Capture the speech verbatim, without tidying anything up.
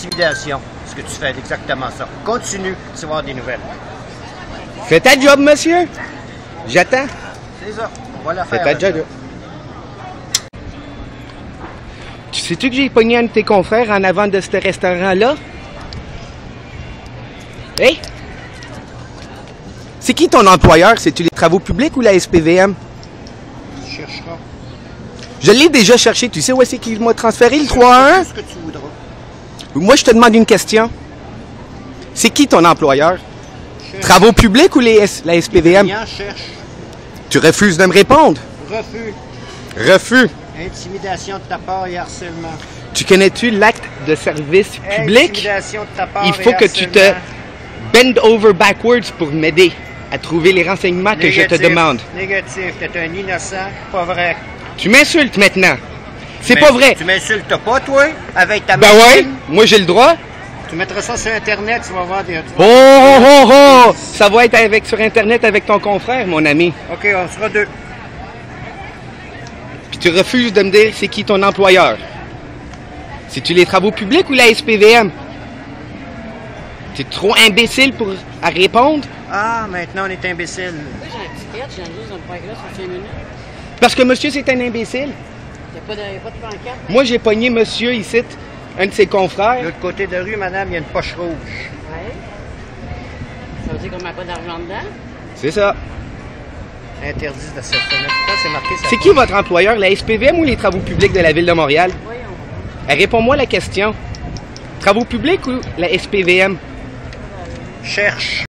intimidation, ce que tu fais, exactement ça. Continue, tu vas avoir des nouvelles. Fais ta job, monsieur. J'attends. C'est ça, on va la Fais faire. ta job. Tu sais-tu que j'ai pogné un de tes confrères en avant de ce restaurant-là? Hey! C'est qui ton employeur? C'est-tu les travaux publics ou la S P V M? Tu chercheras. Je l'ai déjà cherché. Tu sais où est-ce qu'il m'a transféré le trois un un? Ce que tu voudras. Moi, je te demande une question. C'est qui ton employeur? Cherche. Travaux publics ou les S- la S P V M? Les clients cherchent. Tu refuses de me répondre? Refus. Refus. Intimidation de ta part et harcèlement. Tu connais-tu l'acte de service public? Intimidation de ta part Il faut et que tu te harcèlement. bend over backwards pour m'aider à trouver les renseignements que je te Négatif, demande. Négatif, t'es un innocent, pas vrai. Tu m'insultes maintenant. C'est Mais pas vrai. Tu m'insultes pas, toi, avec ta Ben ouais, machine? moi j'ai le droit. Tu mettras ça sur Internet, tu vas voir des... tu Oh, vas- oh, oh, oh! Ça va être avec, sur Internet avec ton confrère, mon ami. OK, on sera deux. Puis tu refuses de me dire c'est qui ton employeur. C'est-tu les travaux publics ou la S P V M? T'es trop imbécile pour à répondre? Ah, maintenant on est imbécile. Oui, j'ai un petit sketch, j'en ai juste un paragraphe sur cinq minutes. Parce que monsieur, c'est un imbécile. Il n'y a pas de, y a pas de pancarte. Moi, j'ai pogné monsieur ici, un de ses De confrères. l'autre côté de la rue, madame, il y a une poche rouge. Ouais. Ça veut dire qu'on met pas d'argent dedans? C'est ça. Interdit de cette fenêtre. Pourquoi c'est marqué ça? C'est qui votre employeur, la S P V M ou les travaux publics de la Ville de Montréal? Voyons. Eh, réponds-moi la question. Travaux publics ou la S P V M? Cherche.